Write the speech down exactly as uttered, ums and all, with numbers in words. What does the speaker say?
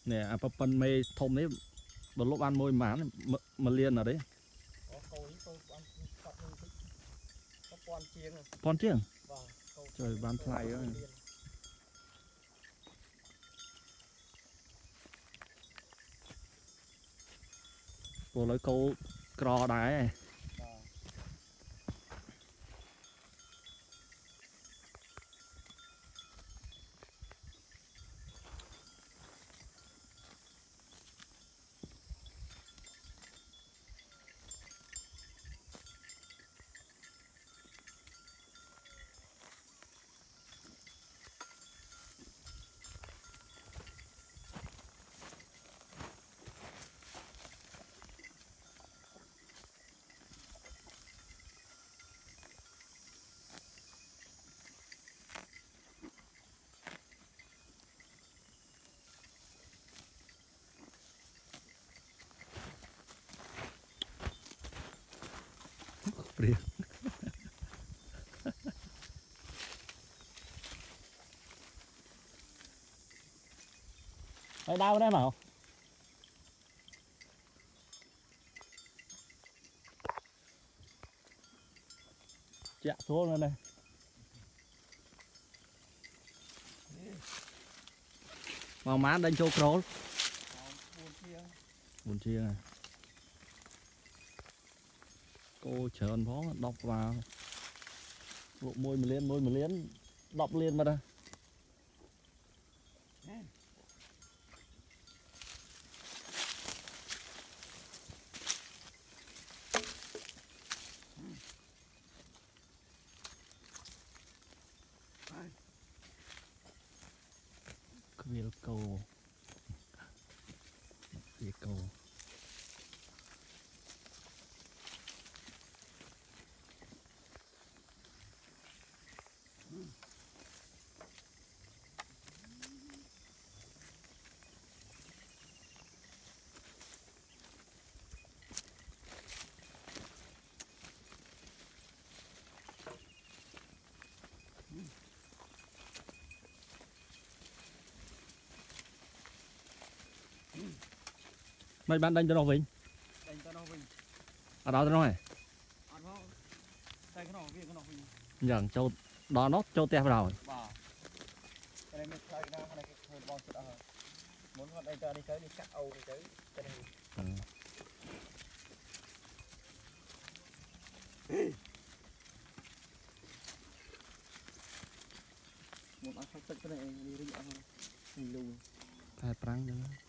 nè à phần mê thôm đấy một lúc ăn môi má mà liền ở đấy con chiêng trời bán play đó cô lấy câu cò đá này Priệt. Mày đau đấy mà chạy xuống lên đây vào má đánh châu cról buồn chia này cô trơn phó đọc vào bộ môi mà liên môi mà liên đọc liên mà đây cái câu cái câu mày bạn đánh cho nó vinh đánh cho nó vinh ở đó cho nó này ở đó đây cái nó viên cái nó vinh dần châu đó nó châu teo rồi bà cái này mình thay ra cái này hơi bong chút ở muốn con đây cho đi tới đi cắt âu đi tới cái này một ăn phát tích cái này đi đi ăn mình luôn thay prang cho nó